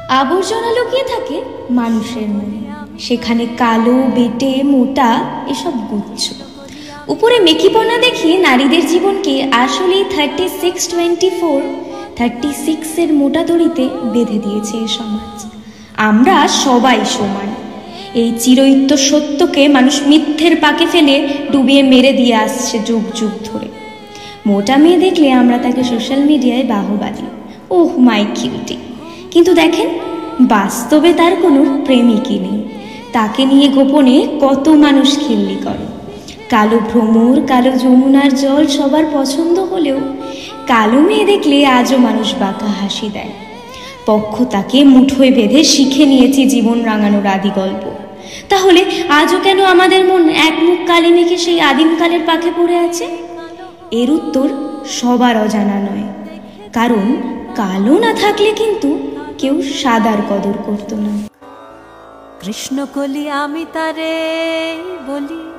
আবর্জনা লুকিয়ে থাকে মানুষের মনে, সেখানে কালো, বেটে, মোটা এসব গুচ্ছ। উপরে মেকিপনা দেখিয়ে নারীদের জীবনকে আসলেই 36-24-36 মোটা দড়িতে বেঁধে দিয়েছে এই সমাজ। আমরা সবাই সমান, এই চিরয়িত্য সত্যকে মানুষ মিথ্যের পাকে ফেলে ডুবিয়ে মেরে দিয়ে আসছে যুগ যুগ ধরে। মোটা মেয়ে দেখলে আমরা তাকে সোশ্যাল মিডিয়ায় বাহবা দিই, ওহ মাই কিউটি। কিন্তু দেখেন, বাস্তবে তার কোনো প্রেমিকই নেই। তাকে নিয়ে গোপনে কত মানুষ খিল্লি করে। কালো ভ্রমর, কালো যমুনার জল সবার পছন্দ হলেও কালো মেয়ে দেখলে আজও মানুষ বাঁকা হাসি দেয়। পক্ষ তাকে মুঠোয় বেঁধে শিখে নিয়েছি জীবন রাঙানোর আদি গল্প। তাহলে আজও কেন আমাদের মন এক মুখ কালি মেখে সেই আদিমকালের পাখে পড়ে আছে? এর উত্তর সবার অজানা নয়, কারণ কালো না থাকলে কিন্তু কেউ সাদার কদর করতো না। কৃষ্ণকলি আমি তারে বলি,